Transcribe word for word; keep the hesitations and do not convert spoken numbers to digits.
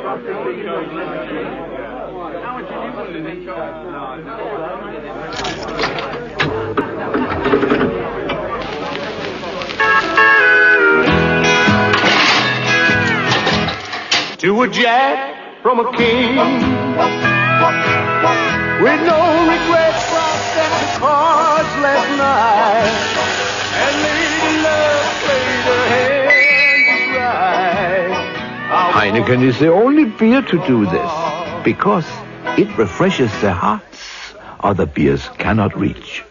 To a jack from a king, with no regrets, crossed the cards last night, and lady love played her hand right. Heineken is the only beer to do this, because it refreshes the hearts other beers cannot reach.